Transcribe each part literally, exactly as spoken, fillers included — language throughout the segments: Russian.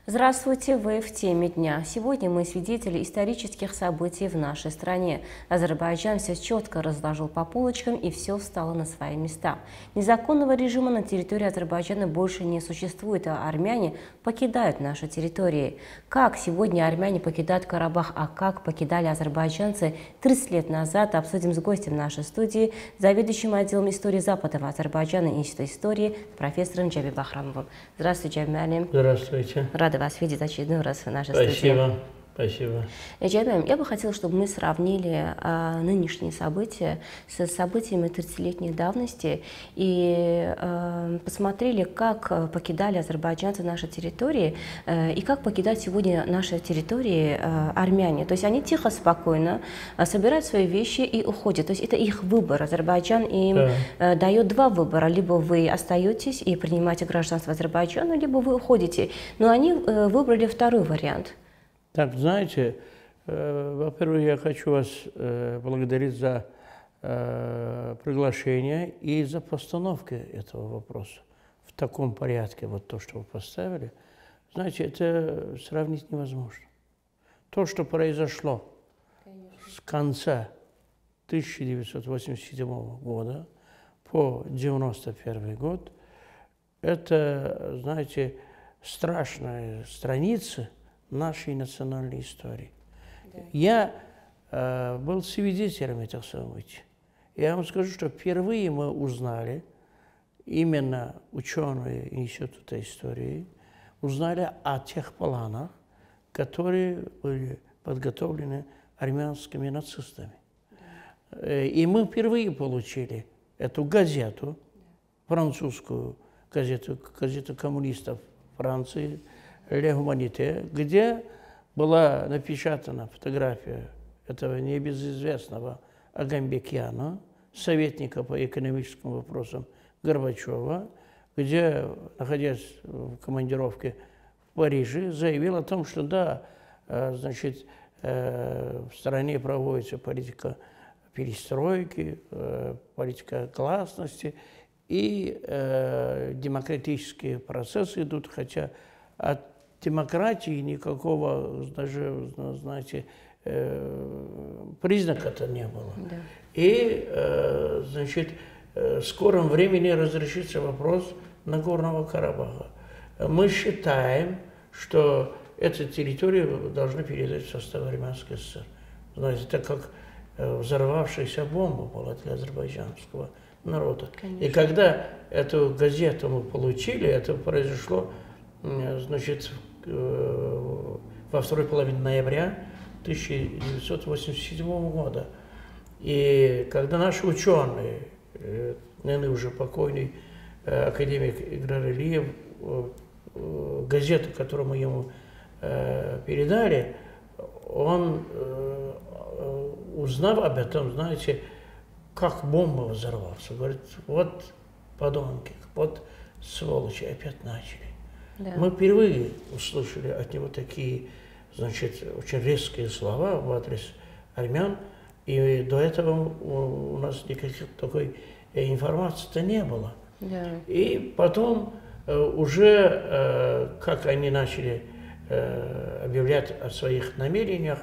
Здравствуйте, вы в теме дня. Сегодня мы свидетели исторических событий в нашей стране. Азербайджан все четко разложил по полочкам, и все встало на свои места. Незаконного режима на территории Азербайджана больше не существует, а армяне покидают наши территории. Как сегодня армяне покидают Карабах, а как покидали азербайджанцы тридцать лет назад, обсудим с гостем нашей студии, заведующим отделом истории Западного Азербайджана Института истории, профессором Джаби Бахрамовым. Здравствуйте, Джаби. Здравствуйте. Рада вас видеть очередной раз в нашей Спасибо. студии. Спасибо. Джаби, я бы хотела, чтобы мы сравнили а, нынешние события с событиями тридцатилетней давности и а, посмотрели, как покидали азербайджанцы наши территории а, и как покидают сегодня наши территории а, армяне. То есть они тихо, спокойно а, собирают свои вещи и уходят. То есть это их выбор. Азербайджан им да. а, дает два выбора. Либо вы остаетесь и принимаете гражданство Азербайджана, либо вы уходите. Но они а, выбрали второй вариант. Так, знаете, э, во-первых, я хочу вас э, благодарить за э, приглашение и за постановку этого вопроса в таком порядке, вот то, что вы поставили. Знаете, это сравнить невозможно. То, что произошло Конечно. С конца тысяча девятьсот восемьдесят седьмого года по девяносто первый год, это, знаете, страшная страница нашей национальной истории. Да. Я э, был свидетелем этих событий. Я вам скажу, что впервые мы узнали, именно ученые Института истории, узнали о тех планах, которые были подготовлены армянскими нацистами. Да. И мы впервые получили эту газету, да. французскую газету, газету коммунистов Франции, «Ле Гуманите», где была напечатана фотография этого небезызвестного Агамбекяна, советника по экономическим вопросам Горбачева, где, находясь в командировке в Париже, заявил о том, что да, значит, в стране проводится политика перестройки, политика гласности, и демократические процессы идут, хотя от демократии никакого даже, знаете, признака-то не было. Да. И, значит, в скором времени разрешится вопрос Нагорного Карабаха. Мы считаем, что эту территорию должны передать в состав Армянской ССР. Знаете, так как взорвавшаяся бомба была для азербайджанского народа. Конечно. И когда эту газету мы получили, это произошло, значит, во второй половине ноября тысяча девятьсот восемьдесят седьмого года. И когда наши ученые, наверное, уже покойный академик Игнар Алиев, газету, которую мы ему передали, он, узнав об этом, знаете, как бомба взорвалась, говорит, вот подонки, вот сволочи опять начали. Да. Мы впервые услышали от него такие, значит, очень резкие слова в адрес армян, и до этого у нас никакой такой информации-то не было. Да. И потом уже, как они начали объявлять о своих намерениях,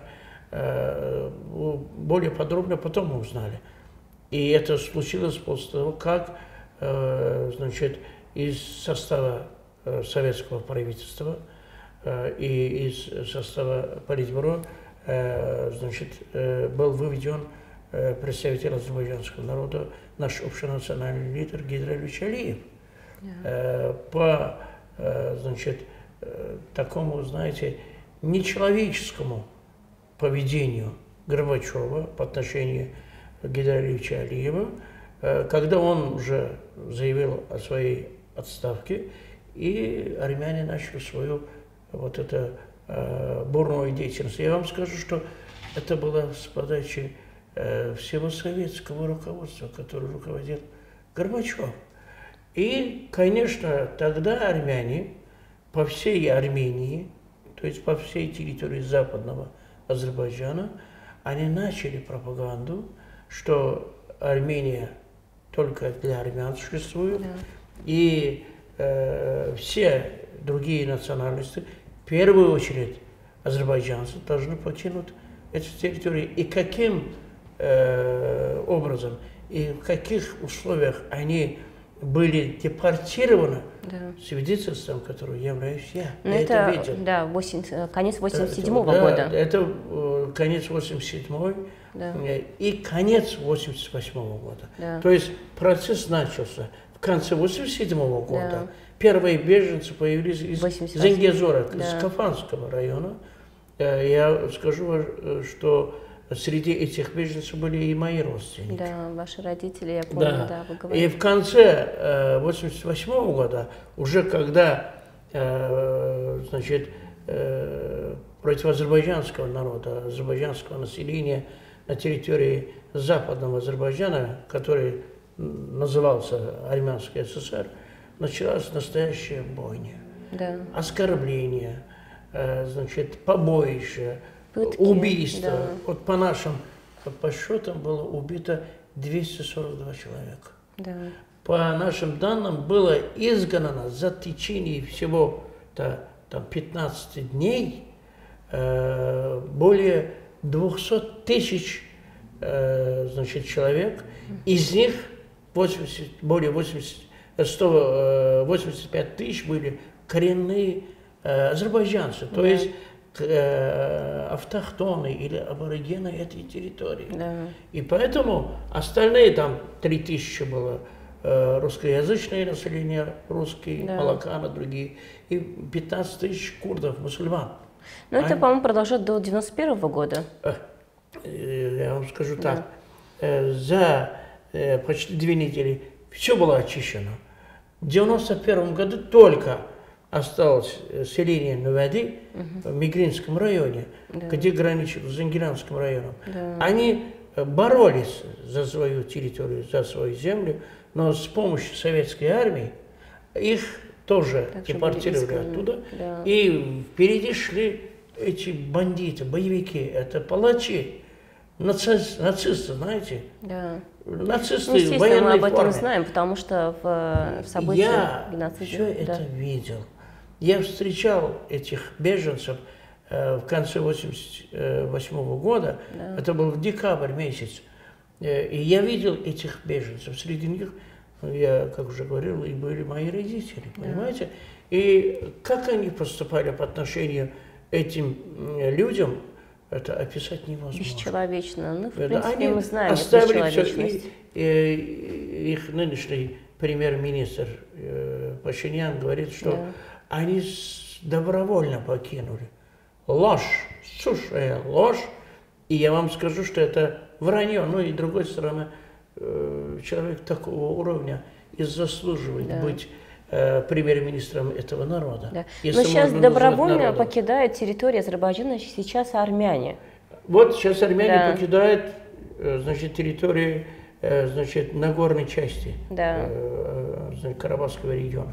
более подробно потом мы узнали. И это случилось после того, как, значит, из состава советского правительства э, и из состава Политбюро э, значит, э, был выведен э, представитель азербайджанского народа, наш общенациональный лидер Гейдар Алиевич Алиев. Yeah. Э, по э, значит, э, такому, знаете, нечеловеческому поведению Горбачева по отношению к Гейдару Алиевичу Алиеву, э, когда он уже заявил о своей отставке, и армяне начали свою вот эту э, бурную деятельность. Я вам скажу, что это было с подачи э, всего советского руководства, которое руководил Горбачев. И, конечно, тогда армяне по всей Армении, то есть по всей территории западного Азербайджана, они начали пропаганду, что Армения только для армян существует, да. И э, все другие национальности, в первую очередь азербайджанцы должны покинуть эту территорию. И каким э, образом, и в каких условиях они были депортированы, да. свидетельством, которым являюсь я. Но я это, это видел. Да, восемьдесят, конец восемьдесят седьмого да, года. Это э, конец восемьдесят седьмого да. и конец восемьдесят восьмого года. Да. То есть процесс начался в конце восемьдесят седьмого года. Да. Первые беженцы появились из Зенгезора, да. из Кафанского района. Я скажу, что среди этих беженцев были и мои родственники. Да, ваши родители, я помню, да. да, вы говорили. И в конце восемьдесят восьмого года, уже когда, значит, против азербайджанского народа, азербайджанского населения на территории западного Азербайджана, который назывался Армянский СССР, началась настоящая бойня. Да. Оскорбления, значит, побоища, пытки, убийства. Да. Вот по нашим подсчетам было убито двести сорок два человека. Да. По нашим данным было изгнано за течение всего -то, там, пятнадцати дней э, более двухсот тысяч э, значит, человек. Из них восемьдесят, более восемьдесят, сто восемьдесят пять тысяч были коренные э, азербайджанцы, то да. есть э, автохтоны или аборигены этой территории. Да. И поэтому остальные там три тысячи было э, русскоязычное население, русские, да. молоканы, другие, и пятнадцать тысяч курдов, мусульман. Но Они... это, по-моему, продолжает до девяносто первого года. Э, я вам скажу да. так, э, за э, почти две недели все было очищено. В девяносто первом году только осталось селение Нувади угу. в Мигринском районе, да. где граничит с Зангиранским районом. Да. Они боролись за свою территорию, за свою землю, но с помощью советской армии их тоже так депортировали оттуда. Да. И впереди шли эти бандиты, боевики, это палачи, наци... нацисты, знаете? Да. Нацисты ну, естественно, в военной мы об этом форме. знаем, потому что в, в событиях Я геноцида... все да. это видел. Я встречал этих беженцев э, в конце восемьдесят восьмого года, да. это был декабрь месяц, э, и я видел этих беженцев. Среди них, я, как уже говорил, и были мои родители, да. понимаете? И как они поступали по отношению к этим людям, это описать невозможно. Бесчеловечно. Ну, в да, принципе, они мы знаем оставили все. И, и, их нынешний премьер-министр э, Пашинян говорит, что да. они добровольно покинули. Ложь, сущая ложь. И я вам скажу, что это вранье. Ну и с другой стороны, э, человек такого уровня и заслуживает да. быть э, премьер-министром этого народа. Да. Но сейчас добровольно покидают территорию Азербайджана сейчас армяне. Вот сейчас армяне да. покидают значит, территорию значит, Нагорной части да. значит, Карабахского региона.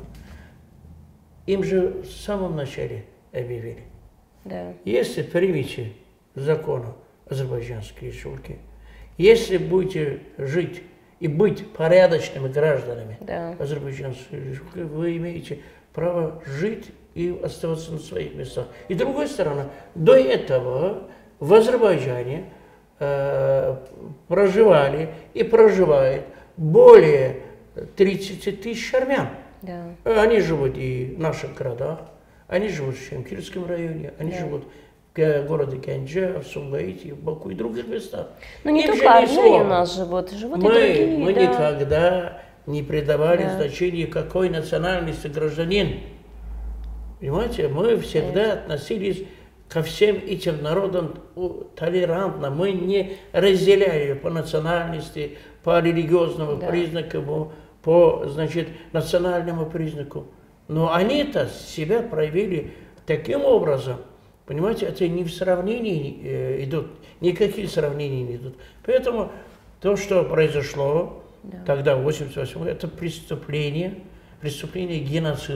Им же в самом начале объявили. Да. Если примите законы Азербайджанской республики, если будете жить и быть порядочными гражданами да. Азербайджанской республики, вы имеете право жить и оставаться на своих местах. И с другой стороны, до этого в Азербайджане э, проживали и проживает более тридцати тысяч армян. Да. Они живут и в наших городах, они живут в Шемкирском районе, они да. живут в городе Генджа, в Сумгаите, в Баку и других местах. Но не Им только армяне у нас живут, живут мы, и другие. Мы да. никогда не придавали да. значения, какой национальности гражданин. Понимаете, мы всегда да. относились ко всем этим народам толерантно. Мы не разделяли по национальности, по религиозному да. признаку, по, значит, национальному признаку. Но они-то себя проявили таким образом, понимаете, это не в сравнении э, идут, никакие сравнения не идут. Поэтому то, что произошло да. тогда, в восемьдесят восьмом, это преступление, преступление геноцида.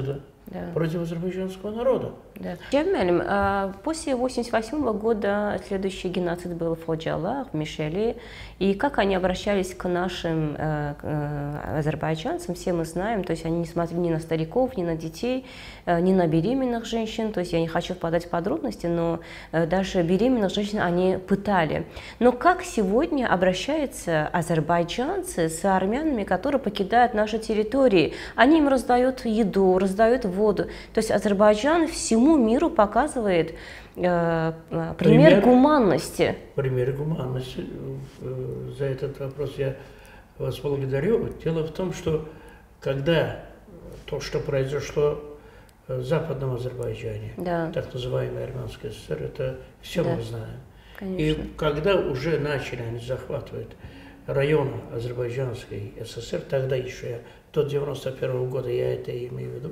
да. против азербайджанского народа. Да. Джавмелем, а после восемьдесят восьмого года следующий геноцид был в Ходжалах, в Мишеле. И как они обращались к нашим э, э, азербайджанцам, все мы знаем. То есть они не смотрели ни на стариков, ни на детей, э, ни на беременных женщин. То есть я не хочу впадать в подробности, но э, даже беременных женщин они пытали. Но как сегодня обращаются азербайджанцы с армянами, которые покидают наши территории? Они им раздают еду, раздают воду. То есть Азербайджан всему миру показывает э, пример, пример гуманности. Пример гуманности. За этот вопрос я вас благодарю. Дело в том, что когда то, что произошло в Западном Азербайджане, да. так называемый Армянский СССР, это все да. мы знаем. Конечно. И когда уже начали они захватывать районы Азербайджанской ССР, тогда еще, до девяносто первого года я это имею в виду,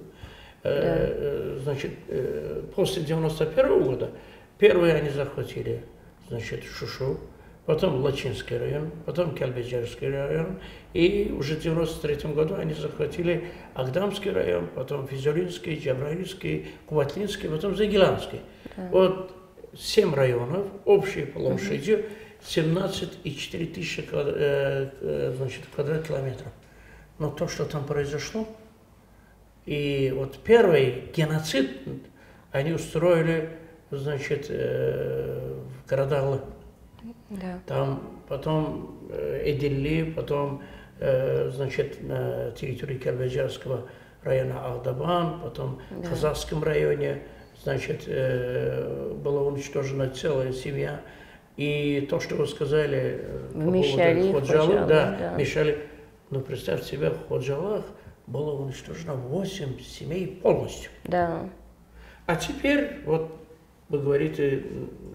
Да. Значит, после девяносто первого года первые они захватили, значит, Шушу, потом Лачинский район, потом Кельбеджарский район, и уже в девяносто третьем году они захватили Агдамский район, потом Физулинский, Джабраильский, Куватлинский, потом Загиланский. Да. Вот семь районов, общей площадью угу. семнадцать и четыре тысячи квадратных километров. Но то, что там произошло, и вот первый геноцид они устроили, значит, в городах. Да. Там потом Эдилли, потом, значит, на территории Кельбеджарского района Агдабан, потом да. в Казахском районе, значит, была уничтожена целая семья. И то, что вы сказали по Мишали, поводу Ходжалы, да, да. Мишали, ну, представьте себе, в Ходжалах было уничтожено восемь семей полностью. Да. А теперь, вот, вы говорите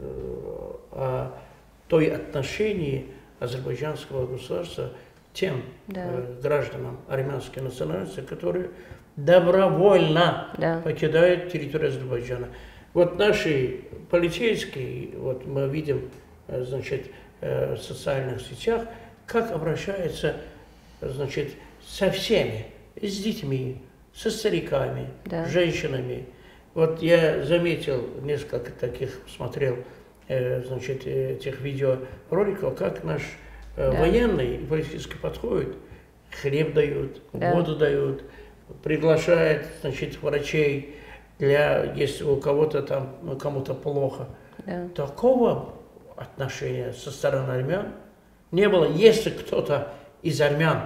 о той отношении азербайджанского государства к тем да. э, гражданам армянской национальности, которые добровольно да. покидают территорию Азербайджана. Вот наши полицейские, вот мы видим, значит, в социальных сетях, как обращаются, значит, со всеми, с детьми, со стариками, да. женщинами. Вот я заметил, несколько таких смотрел, э, значит, этих видеороликов, как наш э, да. военный и полицейский подходит, хлеб дают, да. воду дают, приглашает, значит, врачей, для, если у кого-то там, ну, кому-то плохо. Да. Такого отношения со стороны армян не было. Если кто-то из армян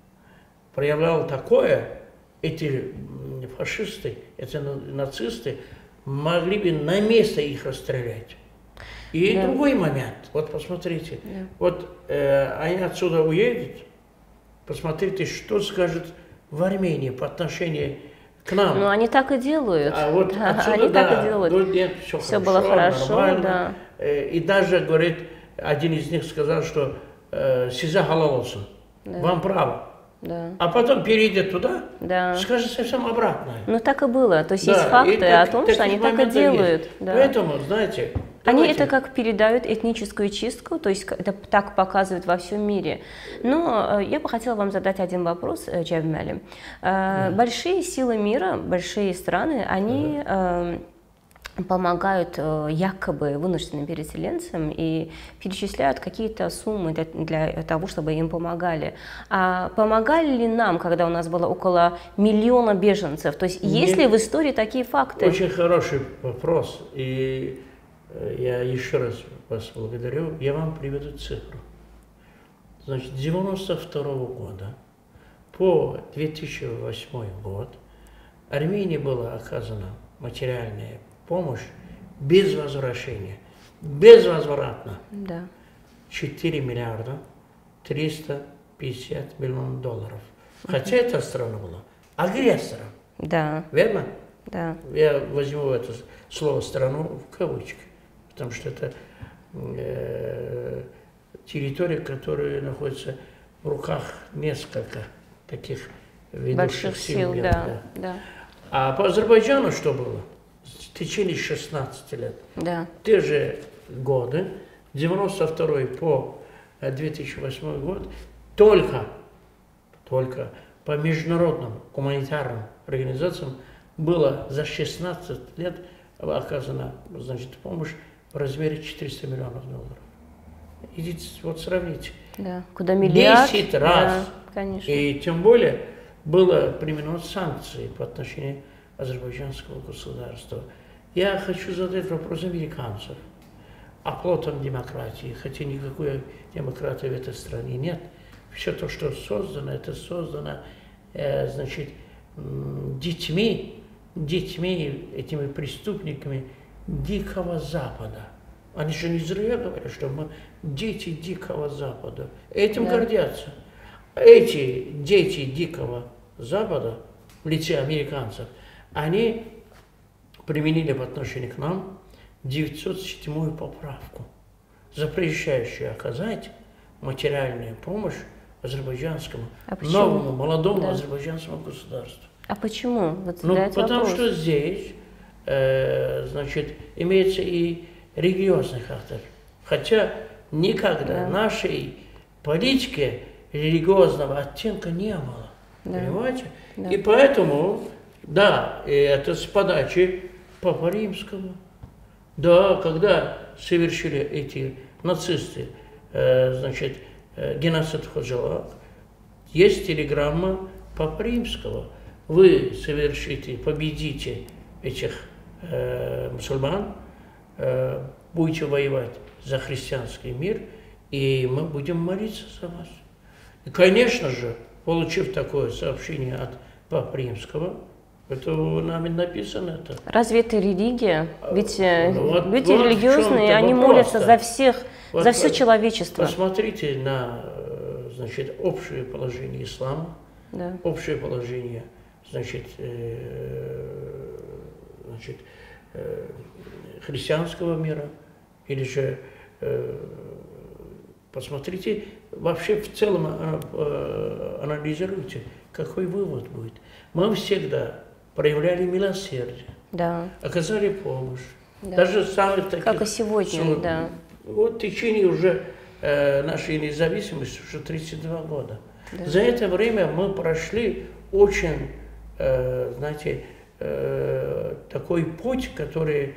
проявлял такое, эти фашисты, эти нацисты могли бы на месте их расстрелять. И да. другой момент, вот посмотрите, да. вот э, они отсюда уедут, посмотрите, что скажут в Армении по отношению к нам. Ну, они так и делают. А вот да, отсюда, они да, так и делают. Ну, нет, все, все хорошо, было хорошо, нормально. Да. И даже, говорит, один из них сказал, что «Сиза халалосын», да. вам право. Да. А потом перейдет туда, да. скажет совсем обратное. Ну, так и было. То есть да. есть факты так, о том, что они так и делают. Да. Поэтому, знаете... Они давайте. это как передают этническую чистку, то есть это так показывают во всем мире. Но я бы хотела вам задать один вопрос, Джавмелем. Да. Большие силы мира, большие страны, они... Да. помогают якобы вынужденным переселенцам и перечисляют какие-то суммы для, для того, чтобы им помогали. А помогали ли нам, когда у нас было около миллиона беженцев? То есть есть ли в истории такие факты? Очень хороший вопрос. И я еще раз вас благодарю. Я вам приведу цифру. Значит, с девяносто второго года по две тысячи восьмой год Армении была оказана материальная помощь без возвращения, безвозвратно. Да. четыре миллиарда триста пятьдесят миллионов долларов. Хотя uh-huh. эта страна была агрессором. Да. Верно? Да. Я возьму это слово «страну» в кавычки, потому что это э, территория, которая находится в руках несколько таких ведущих сил. сил да, да. Да. А по Азербайджану что было? В течение шестнадцати лет. Да. Те же годы, девяносто второй по две тысячи восьмой год, только, только по международным гуманитарным организациям было за шестнадцать лет оказана, значит, помощь в размере четыреста миллионов долларов. Идите, вот сравните. Да, куда миллиард. десять раз. Да, конечно. И тем более было применено санкции по отношению азербайджанского государства. Я хочу задать вопрос американцев. Оплотом демократии, хотя никакой демократии в этой стране нет. Все то, что создано, это создано, э, значит, детьми, детьми, этими преступниками Дикого Запада. Они же не зря говорят, что мы дети Дикого Запада. Этим да. гордятся. Эти дети Дикого Запада в лице американцев, они применили по отношению к нам девятьсот седьмую поправку, запрещающую оказать материальную помощь азербайджанскому, а новому, молодому да. азербайджанскому государству. А почему? Вот ну, потому вопрос. что здесь, э, значит, имеется и религиозный характер. Хотя никогда да. нашей политике религиозного оттенка не было. Да. Понимаете? Да. И поэтому, да, и это с подачи Папы Римского. Да, когда совершили эти нацисты, э, значит, э, геноцид в Ходжалак, есть телеграмма Папы Римского. Вы совершите, победите этих э, мусульман, э, будете воевать за христианский мир, и мы будем молиться за вас. И, конечно же, получив такое сообщение от Папы Римского, это нами написано. Это. Разве это религия? Ведь вот, люди вот религиозные, они молятся за всех, вот, за все человечество. Посмотрите на, значит, общее положение ислама, да. общее положение, значит, э, значит, э, христианского мира, или же э, посмотрите, вообще в целом э, анализируйте, какой вывод будет. Мы всегда проявляли милосердие, да. оказали помощь. Да. Даже самых таких... Как и сегодня, сложных. Да. Вот в течение уже э, нашей независимости уже тридцать два года. Да. За это время мы прошли очень, э, знаете, э, такой путь, который...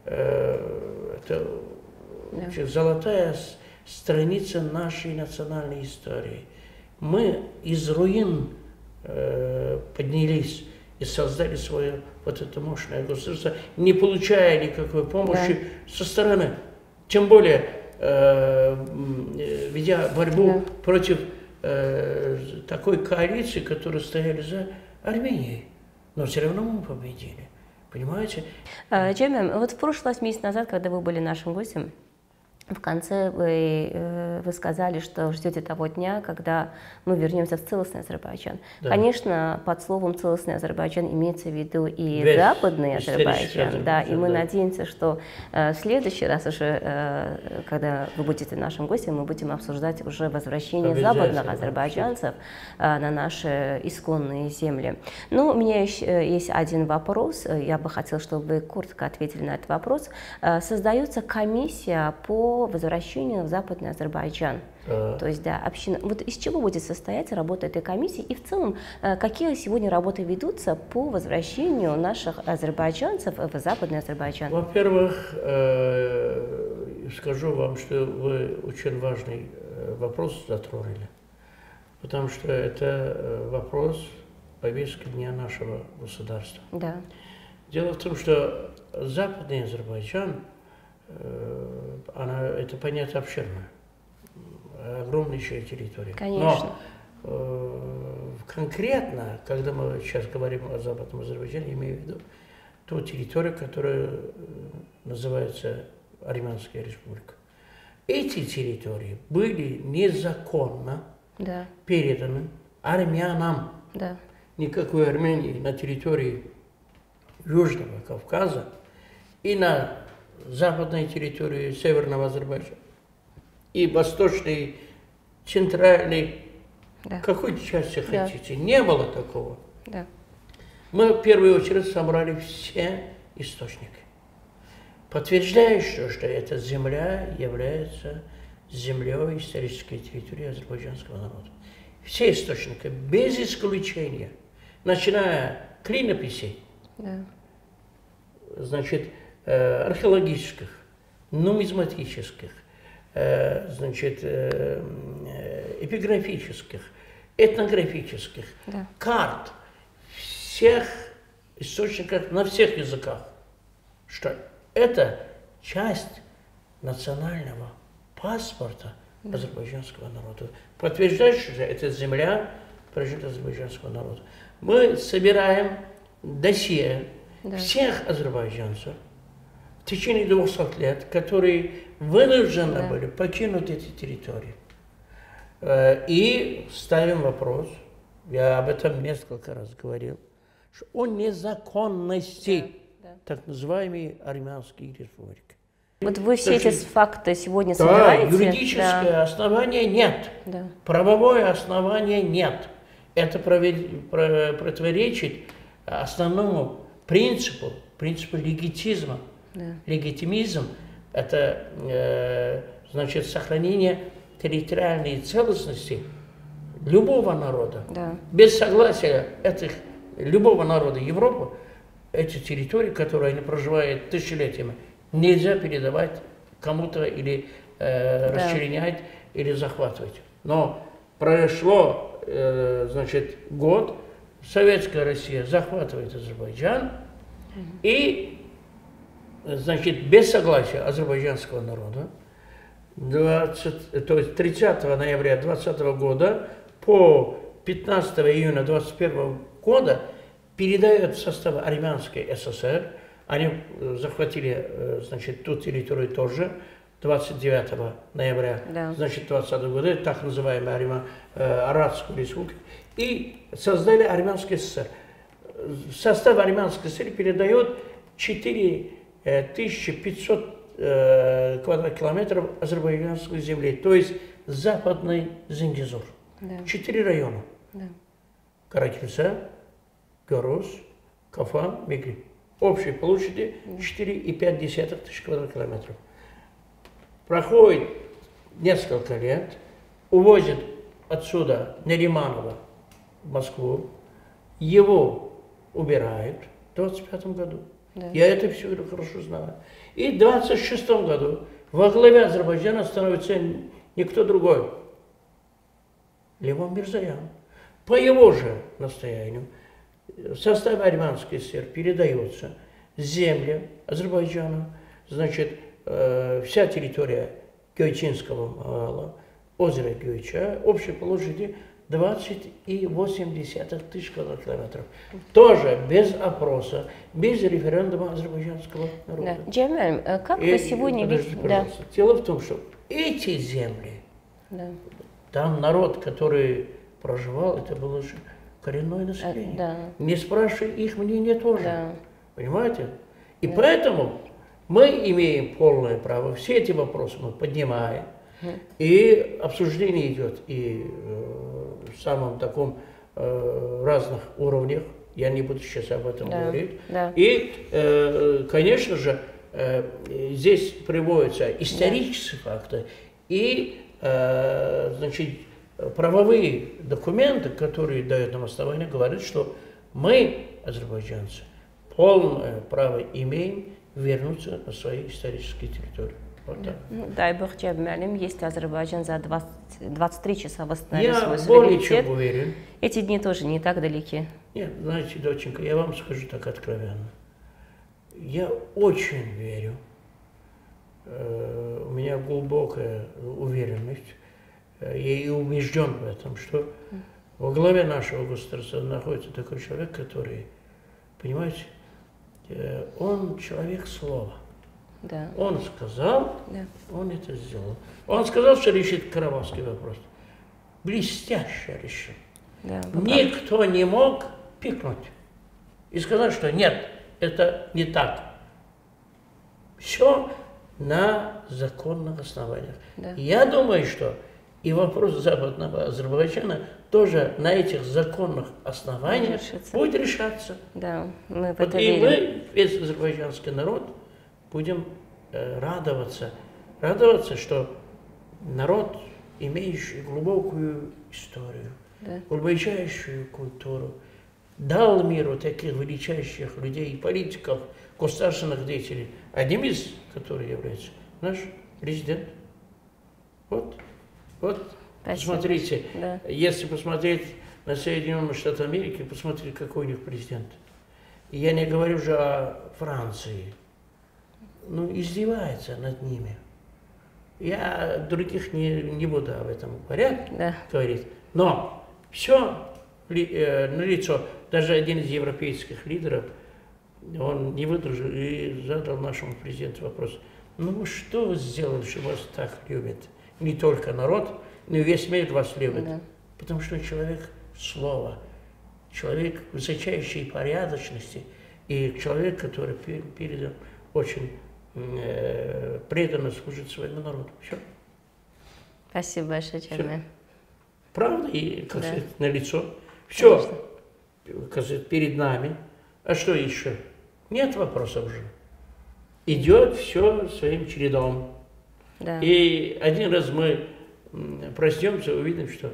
Э, это да. золотая страница нашей национальной истории. Мы из руин э, поднялись и создали свое вот это мощное государство, не получая никакой помощи да. со стороны. Тем более, э, ведя борьбу да. против э, такой коалиции, которая стояли за Арменией. Но все равно мы победили. Понимаете? Джемем, вот в прошлый месяц назад, когда вы были нашим гостем, в конце вы, вы сказали, что ждете того дня, когда мы вернемся в целостный Азербайджан. Да. Конечно, под словом «целостный Азербайджан» имеется в виду и Весь западный Азербайджан. Азербайджан да, и мы да. надеемся, что э, в следующий раз уже, э, когда вы будете нашим гостем, мы будем обсуждать уже возвращение западных азербайджанцев э, на наши исконные земли. Но у меня еще есть один вопрос. Я бы хотела, чтобы вы коротко ответили на этот вопрос. Э, создается комиссия по возвращению в Западный Азербайджан. А. То есть, да, община. Вот из чего будет состоять работа этой комиссии и в целом, какие сегодня работы ведутся по возвращению наших азербайджанцев в Западный Азербайджан? Во-первых, э, скажу вам, что вы очень важный вопрос затронули, потому что это вопрос повестки дня нашего государства. Да. Дело в том, что Западный Азербайджан, она, это понятие обширное, огромнейшая территория. Конечно. Но э, конкретно, когда мы сейчас говорим о Западном Азербайджане, имею в виду ту территорию, которая называется Армянская республика. Эти территории были незаконно да. переданы армянам. Да. Никакой Армении на территории Южного Кавказа и на западной территории Северного Азербайджана и восточной, центральной, да. какой части да. хотите, не было такого. Да. Мы в первую очередь собрали все источники, подтверждающие, что эта земля является землей исторической территории азербайджанского народа. Все источники, без исключения, начиная клинописей, Да. Значит, археологических, нумизматических, значит, эпиграфических, этнографических, да. карт, всех источников на всех языках, что это часть национального паспорта да. азербайджанского народа, подтверждающий, что это земля прожитого азербайджанского народа. Мы собираем досье да. всех азербайджанцев в течение двухсот лет, которые вынуждены да. были покинуть эти территории. И ставим вопрос, я об этом несколько раз говорил, что о незаконности да, да. так называемой армянской республики. Вот вы все Значит, эти факты сегодня да, собираете? Юридическое да. основание нет, да. правовое основание нет. Это противоречит основному принципу, принципу легитизма. Да. Легитимизм – это э, значит сохранение территориальной целостности любого народа. Да. Без согласия этих, любого народа Европы, эти территории, которые они проживают тысячелетиями, нельзя передавать кому-то или э, да. расчленять, или захватывать. Но прошло, э, значит, год, Советская Россия захватывает Азербайджан, угу. и, значит, без согласия азербайджанского народа, двадцать, то есть тридцатого ноября двадцатого года по пятнадцатого июня двадцать первого года передает в состав Армянской ССР. Они захватили, значит, ту территорию тоже двадцать девятого ноября да. значит, двадцатого года, так называемую Армя, э, Арадскую республику, и создали Армянский ССР. В состав Армянской ССР передает четыре тысячи пятьсот э, квадратных километров азербайджанской земли, то есть западный Зенгизур. Да. Четыре района. Да. Каракельца, Горос, Кафан, Мигри. Общей площади четыре и пять десятых тысяч квадратных километров. Проходит несколько лет, увозят отсюда Нариманова в Москву, его убирают в двадцать пятом году. Да. Я это все хорошо знаю. И в двадцать шестом году во главе Азербайджана становится никто другой. Левон Мирзоян. По его же настоянию в составе Армянской ССР передается земля Азербайджана, значит, э, вся территория Гöyчинского мала, озера Гöyча, общей площади двадцать и восемь десятых тысяч квадратных километров. Тоже без опроса, без референдума азербайджанского народа. Да. Джемель, как и, вы сегодня видите? Да. Дело в том, что эти земли, да. там народ, который проживал, это было же коренное население. А, да. Не спрашивай их мнения тоже. Да. Понимаете? И да. поэтому мы имеем полное право, все эти вопросы мы поднимаем. Да. И обсуждение идет и э, в самом таком э, разных уровнях. Я не буду сейчас об этом да. говорить. Да. И, э, конечно же, э, здесь приводятся исторические да. факты и, э, значит, правовые документы, которые дают нам основание, говорят, что мы, азербайджанцы, полное право имеем вернуться на свои исторические территории. Вот так. Ну, дай бог, Джемель, если Азербайджан за двадцать, двадцать три часа восстановит я свой суверенитет, более чем уверен. Эти дни тоже не так далеки. Нет, знаете, доченька, я вам скажу так откровенно. Я очень верю, э, у меня глубокая уверенность, я и убежден в этом, что во главе нашего государства находится такой человек, который, понимаете, он человек слова. Да. Он сказал, да. он это сделал. Он сказал, что решит карабахский вопрос. Блестяще решил. Да, никто не мог пикнуть и сказать, что нет, это не так. Все на законных основаниях. Да. Я думаю, что и вопрос Западного Азербайджана тоже на этих законных основаниях решится. Будет решаться. Да, мы в вот это и верим. мы, весь азербайджанский народ, будем э, радоваться, радоваться, что народ, имеющий глубокую историю, да. глубочайшую культуру, дал миру таких величайших людей, политиков, государственных деятелей, одним из которых является наш президент. Вот, вот, Спасибо. Посмотрите, Да. если посмотреть на Соединенные Штаты Америки, посмотрите, какой у них президент. И я не говорю же о Франции. Ну, издевается над ними. Я других не, не буду об этом говорить, Да. говорить. Но все ли, э, налицо. Даже один из европейских лидеров, он не выдержал и задал нашему президенту вопрос. Ну, что вы сделали, что вас так любят? Не только народ, но и весь мир вас любит. Да. Потому что человек слова, человек высочайшей порядочности и человек, который передал очень э, преданно служит своему народу. Все. Спасибо большое, Чарме. Правда и, как Да. сказать, налицо. Все, как сказать, перед нами. А что еще? Нет вопросов уже. Идет все своим чередом. Да. И один раз мы проснемся, увидим, что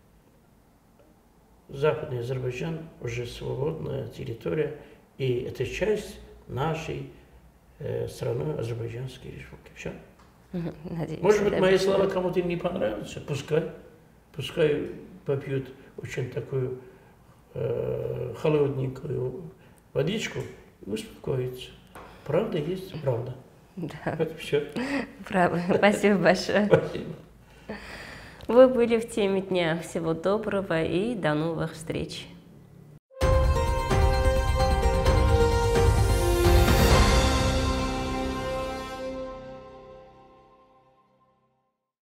Западный Азербайджан уже свободная территория, и это часть нашей э, страны Азербайджанской республики. Все. Надеюсь, Может быть, да. мои слова кому-то не понравятся, пускай, пускай попьют очень такую э, холодненькую водичку и успокоятся. Правда есть правда. Да. Это все. Правда. Спасибо большое. Спасибо. Вы были в теме дня. Всего доброго и до новых встреч.